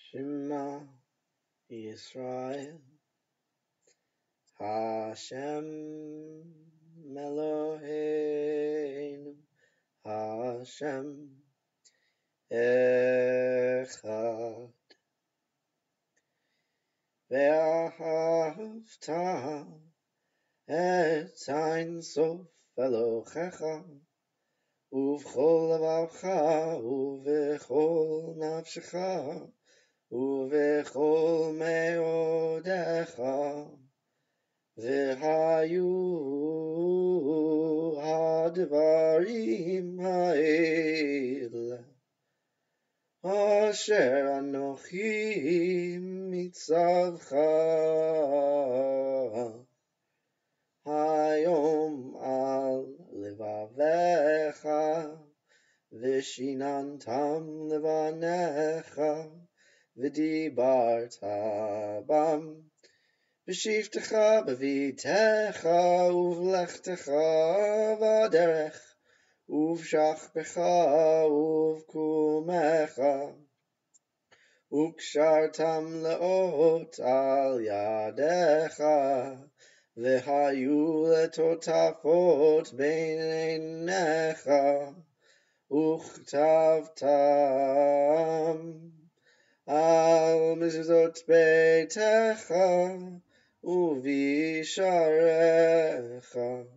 Shema Yisrael Hashem Eloheinu Hashem Echad Vahafta et Ein Sof Elohecha Uv'chol levavcha uv'chol nafshecha uv'chol meodecha v'hayu hadvarim ha'ele asher anochi mitzavcha hayom al levavecha v'shinantam levanecha v'dibarta bam v'shivtecha b'vitecha uv'lechtecha v'aderech uv'shachbecha uv'kumecha ukshartam leot al yadecha v'hayu letotafot bein einecha וכתבתם על מזוזות ביתך ובשעריך